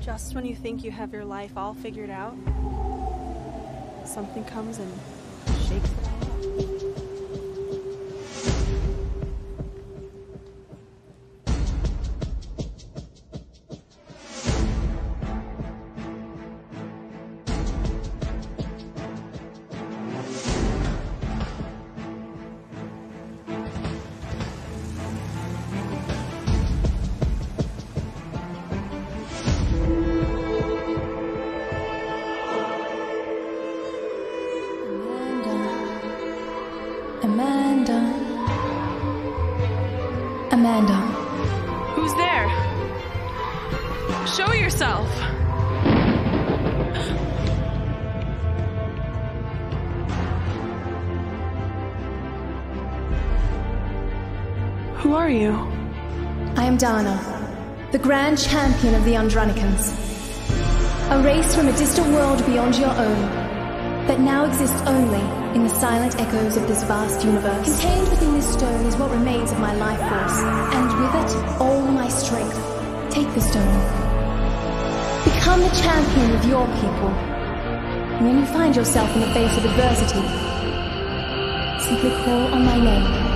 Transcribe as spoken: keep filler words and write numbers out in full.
Just when you think you have your life all figured out, something comes and shakes it all up. Amanda. Amanda. Who's there? Show yourself! Who are you? I am Darna, the Grand Champion of the Andronicans. A race from a distant world beyond your own, that now exists only in the silent echoes of this vast universe. Contained within this stone is what remains of my life force, and with it, all my strength. Take the stone. Become the champion of your people. And when you find yourself in the face of adversity, simply call on my name.